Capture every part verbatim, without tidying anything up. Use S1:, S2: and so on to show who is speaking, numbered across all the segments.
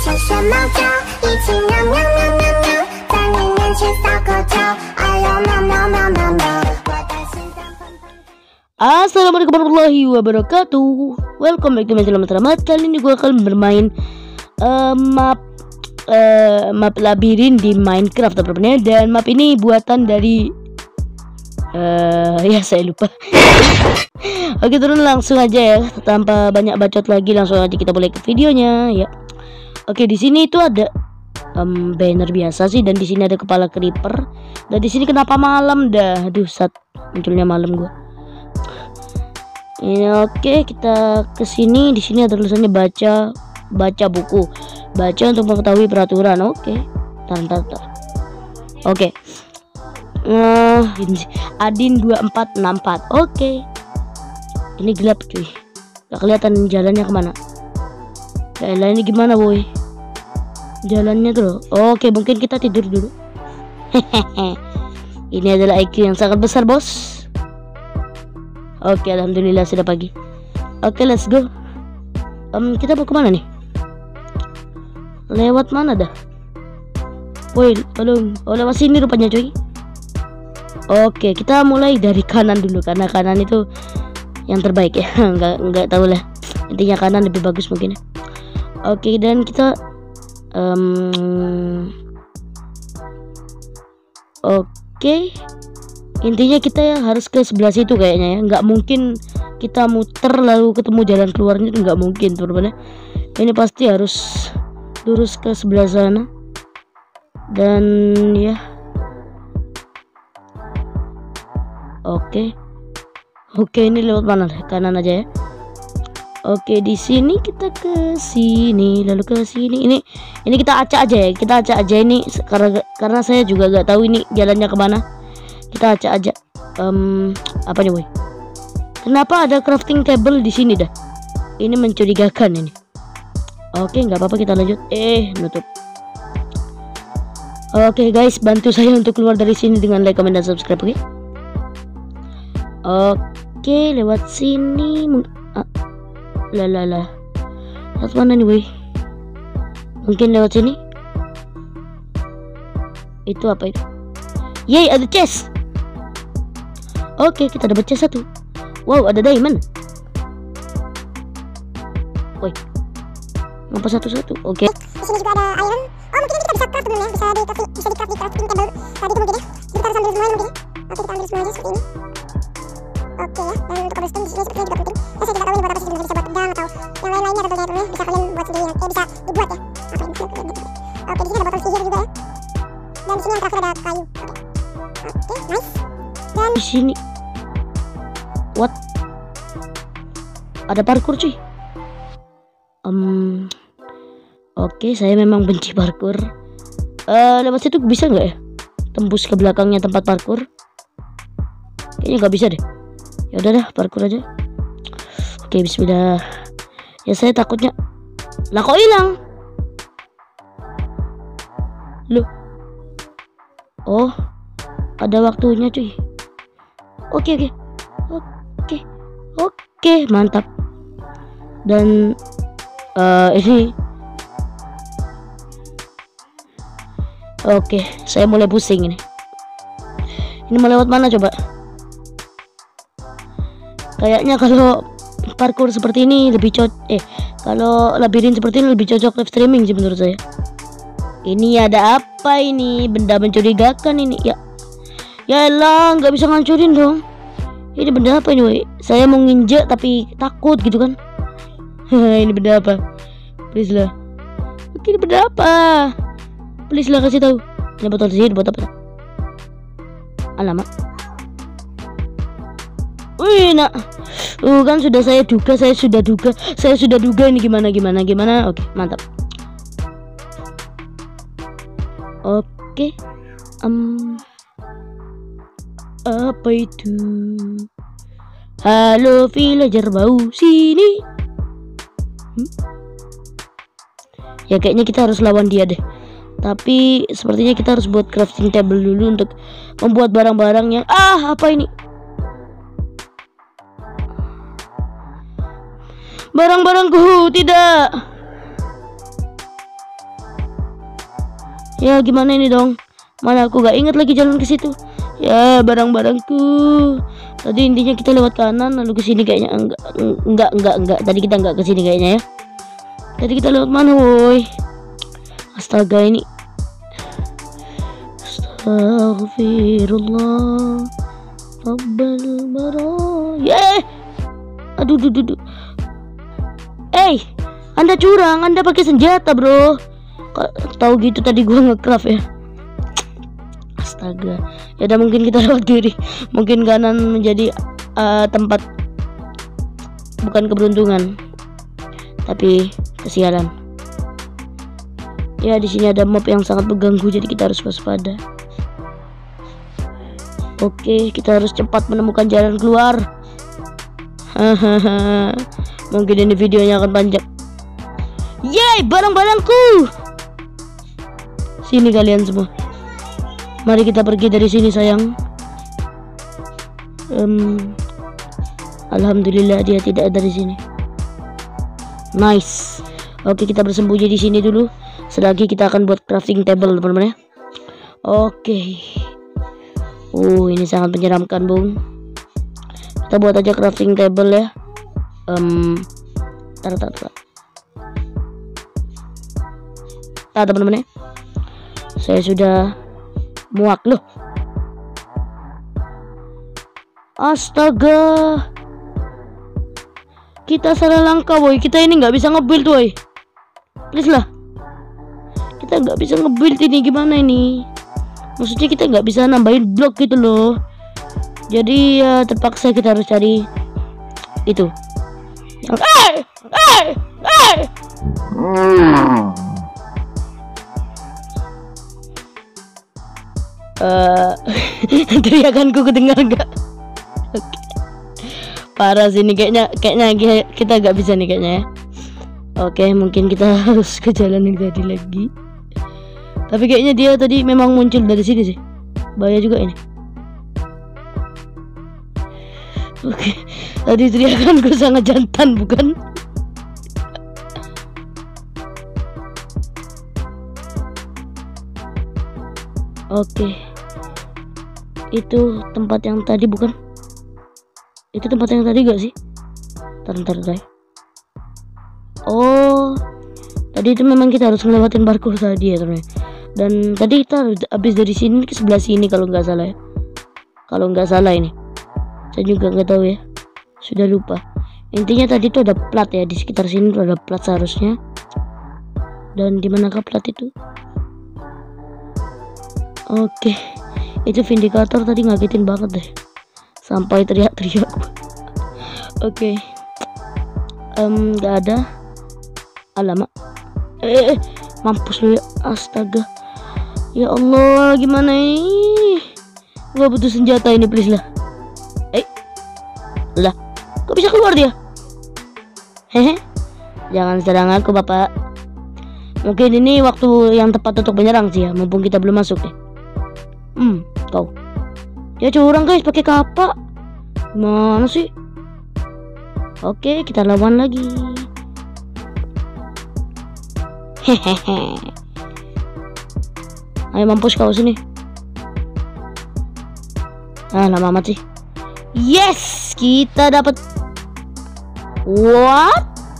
S1: 像学猫叫，一起喵喵喵喵喵，在你面前撒狗叫，哎呦喵喵喵喵喵，我的心脏砰砰。
S2: Assalamualaikum warahmatullahi wabarakatuh. Welcome back to my channel Selamat. Kali ini gue akan bermain uh, map uh, map labirin di Minecraft teman-teman. Dan map ini buatan dari uh, ya saya lupa. Oke, turun langsung aja ya, tanpa banyak bacot lagi, langsung aja kita mulai ke videonya ya. Oke, di sini itu ada um, banner biasa sih, dan di sini ada kepala creeper. Dan di sini kenapa malam dah? Aduh, saat munculnya malam gue. Ya, oke, kita ke sini. Di sini ada tulisannya baca baca buku. Baca untuk mengetahui peraturan. Oke. Tar, tar, tar. Oke. Uh, Adin dua empat enam empat. Oke. Ini gelap cuy. Gak kelihatan jalannya kemana. Yaelah, ini gimana boy? Jalannya tuh. Oke, mungkin kita tidur dulu. Hehehe. Ini adalah I Q yang sangat besar bos. Oke, alhamdulillah sudah pagi. Oke, let's go. Um, kita mau kemana nih? Lewat mana dah? Woi, tolong. Oh, lewat sini rupanya cuy. Oke, kita mulai dari kanan dulu, karena kanan itu yang terbaik ya. Nggak nggak tahu lah. Intinya kanan lebih bagus mungkin ya. Oke, dan kita um, oke. Intinya kita ya harus ke sebelah situ kayaknya ya. Nggak mungkin kita muter lalu ketemu jalan keluarnya, itu nggak mungkin teman-teman. Ini pasti harus lurus ke sebelah sana. Dan ya, oke. Oke, ini lewat mana? Kanan aja ya. Oke, di sini kita ke sini, lalu ke sini. Ini ini kita acak aja ya. Kita acak aja ini karena karena saya juga nggak tahu ini jalannya kemana. Kita acak aja. Um, apa nih, boy? Kenapa ada crafting table di sini dah? Ini mencurigakan ini. Oke, nggak apa-apa, kita lanjut. Eh, nutup. Oke guys, bantu saya untuk keluar dari sini dengan like, comment, dan subscribe, oke? Oke, lewat sini. Ah, lah lah lah. Lewat mana nih, boy? Mungkin lewat sini. Itu apa itu? Yeay, ada chest. Oke, kita dapat chest satu. Wow, ada diamond. Woi, ngapa satu-satu? Oke.
S1: Di sini juga ada iron. Oh, mungkin kita bisa craft dulu ya. Bisa di bisa di craft di crafting table. Tadi itu mungkin ya. Kita harus ambil semuanya mungkin ya. Oke, kita ambil semuanya seperti ini. Oke ya. Dan untuk cobblestone di sini sepertinya juga penting. Ya, saya tidak tahu ini buat apa sih, bisa buat pedang atau yang lain-lainnya tentunya ya. Bisa kalian buat sendiri ya. Eh, bisa dibuat ya. Apa ini? Oke, di sini ada botol sihir juga ya. Dan di sini yang terakhir ada kayu. Oke, oke, nice. Dan
S2: Di sini. What? Ada parkour cuy. Um, Oke, saya memang benci parkour. Uh, lewat situ bisa nggak ya? Tembus ke belakangnya tempat parkour? Kayaknya nggak bisa deh. Ya udah dah, parkour aja. Oke, bismillah. Ya saya takutnya. Lah kok hilang? Loh. Oh, ada waktunya cuy. Oke oke. Oke. Oke, mantap. Dan uh, ini oke, saya mulai pusing ini. Ini mau lewat mana coba? Kayaknya kalau parkour seperti ini lebih cocok. Eh, kalau labirin seperti ini lebih cocok live streaming sih menurut saya. Ini ada apa ini? Benda mencurigakan ini. Ya, ya elah, nggak bisa ngancurin dong. Ini benda apa ini, woy? Saya mau nginjek tapi takut gitu kan. Ini benda apa? Please lah. Ini benda apa? Please lah, kasih tahu. Ini botol sihir buat apa? Alamak. Wih, nak. Uh, kan sudah saya duga, saya sudah duga, saya sudah duga ini gimana gimana gimana. Oke, mantap. Oke. Um, apa itu? Halo villager bau sini. Hmm? Ya kayaknya kita harus lawan dia deh. Tapi sepertinya kita harus buat crafting table dulu untuk membuat barang-barang yang ah apa ini? Barang-barangku tidak. Ya gimana ini dong? Mana aku gak ingat lagi jalan ke situ. Ya barang-barangku. Tadi intinya kita lewat kanan lalu ke sini kayaknya. Enggak enggak enggak enggak. Tadi kita enggak ke sini kayaknya ya. Tadi kita lewat mana woi? Astaga ini. Astaghfirullah. Rabbal baraya. Yeah. Aduh duh duh duh. Eh, Anda curang, Anda pakai senjata, bro. Tahu gitu tadi gua nge-craft ya. Astaga. Ya udah mungkin kita lewat kiri. Mungkin kanan menjadi uh, tempat bukan keberuntungan, tapi kesialan. Ya di sini ada mob yang sangat mengganggu, jadi kita harus waspada. Oke, kita harus cepat menemukan jalan keluar. Hahaha. Mungkin ini videonya akan panjang. Yeay, barang-barangku. Sini kalian semua. Mari kita pergi dari sini sayang. Um, Alhamdulillah dia tidak ada di sini. Nice. Oke, kita bersembunyi di sini dulu. Selagi kita akan buat crafting table teman-teman ya. Oke. Oh ini sangat menyeramkan bung. Kita buat aja crafting table ya. Um, tar tar tar. Tar teman-teman ya. Saya sudah muak loh. Astaga. Kita salah langkah woi. Kita ini nggak bisa nge-build woi. Please lah. Kita nggak bisa nge-build ini, gimana ini? Maksudnya kita nggak bisa nambahin blok gitu loh. Jadi ya terpaksa kita harus cari itu. Yang eh eh eh. Uh, teriakanku kedengar nggak? Oke. Parah sih ini kayaknya, kayaknya kita nggak bisa nih kayaknya ya. Oke, mungkin kita harus ke jalan yang tadi lagi. Tapi kayaknya dia tadi memang muncul dari sini sih. Bahaya juga ini. Oke, tadi teriakanku sangat jantan bukan? Oke. Itu tempat yang tadi bukan? Itu tempat yang tadi gak sih? Ntar ntar guys. Oh, tadi itu memang kita harus ngelewatin parkour tadi ya teman. Dan tadi kita habis dari sini ke sebelah sini kalau nggak salah ya. Kalau nggak salah ini, saya juga nggak tahu ya. Sudah lupa. Intinya tadi itu ada plat ya, di sekitar sini tuh ada plat seharusnya. Dan di manakah plat itu? Oke, itu Vindicator tadi ngagetin banget deh. Sampai teriak-teriak. Oke, um, nggak ada. Alamak. Eh, eh, mampus lu ya. Astaga. Ya Allah, gimana ini? Gua butuh senjata ini, please lah. Eh. Lah, kok bisa keluar dia? Hehe. Jangan serang aku, Bapak. Mungkin ini waktu yang tepat untuk menyerang sih ya, mumpung kita belum masuk deh. Hmm, kau. Ya curang guys, pakai kapak. Mana sih? Oke, kita lawan lagi. Hehehe. Ayo mampus kau sini. Ah, lama amat sih. Yes, kita dapat. What?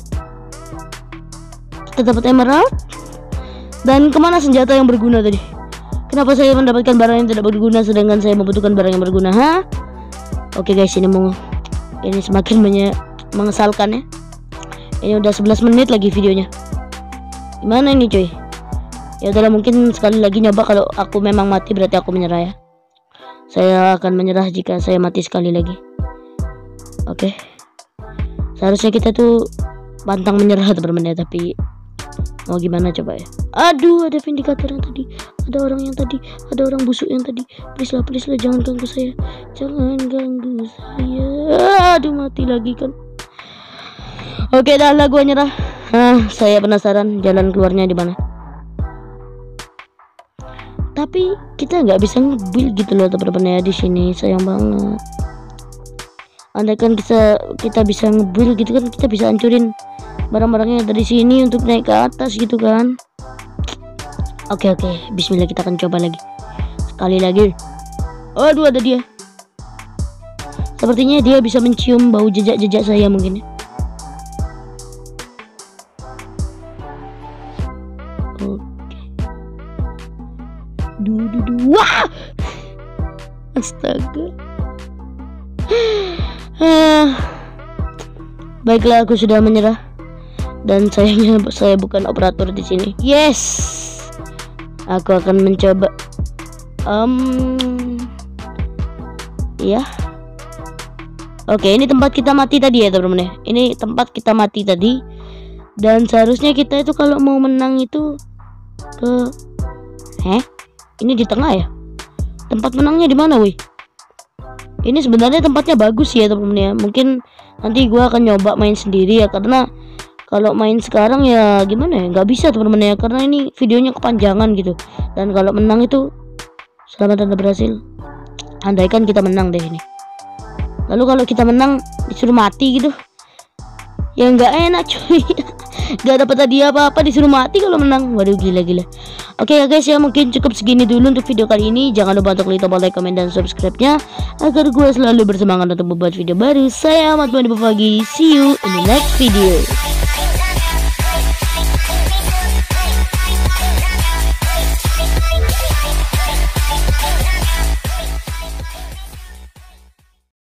S2: Kita dapat emerald. Dan kemana senjata yang berguna tadi? Kenapa saya mendapatkan barang yang tidak berguna sedangkan saya membutuhkan barang yang berguna? Hah? Oke guys, ini mau ini semakin menye mengesalkan ya. Ini udah sebelas menit lagi videonya. Gimana ini cuy? Ya udahlah, mungkin sekali lagi nyoba. Kalau aku memang mati berarti aku menyerah ya. Saya akan menyerah jika saya mati sekali lagi. Oke. Seharusnya kita tuh pantang menyerah teman-teman ya, tapi mau gimana coba ya. Aduh, ada Vindicator yang tadi. Ada orang yang tadi. Ada orang busuk yang tadi. Please lah, please lah, jangan ganggu saya. Jangan ganggu saya. Aduh, mati lagi kan. Oke dah lah, gua nyerah. Nah, saya penasaran jalan keluarnya di mana. Tapi kita nggak bisa nge-build gitu loh teman-teman ya di sini, sayang banget. Andai kan kita kita bisa nge-build gitu kan, kita bisa hancurin barang-barangnya dari sini untuk naik ke atas gitu kan. Oke oke, bismillah, kita akan coba lagi. Sekali lagi. Aduh, ada dia. Sepertinya dia bisa mencium bau jejak-jejak saya mungkin ya. Oke. Du du du. Wah! Astaga. Ah. Baiklah, aku sudah menyerah. Dan sayangnya saya bukan operator di sini. Yes. Aku akan mencoba. Um. Ya. Oke, ini tempat kita mati tadi ya teman-teman ya. Ini tempat kita mati tadi. Dan seharusnya kita itu kalau mau menang itu ke Heh? Ini di tengah ya? Tempat menangnya di mana, wih? Ini sebenarnya tempatnya bagus ya teman-teman ya. Mungkin nanti gua akan nyoba main sendiri ya, karena kalau main sekarang ya gimana ya, nggak bisa teman-teman ya, karena ini videonya kepanjangan gitu. Dan kalau menang itu selamat Anda berhasil. Andaikan kita menang deh ini. Lalu kalau kita menang disuruh mati gitu, ya nggak enak cuy. Nggak dapat hadiah apa-apa, disuruh mati kalau menang. Waduh, gila-gila. Oke ya guys ya, mungkin cukup segini dulu untuk video kali ini. Jangan lupa untuk klik tombol like, komen, dan subscribe-nya agar gue selalu bersemangat untuk membuat video baru. Saya Ahmad Mandi Pagi. See you in the next video.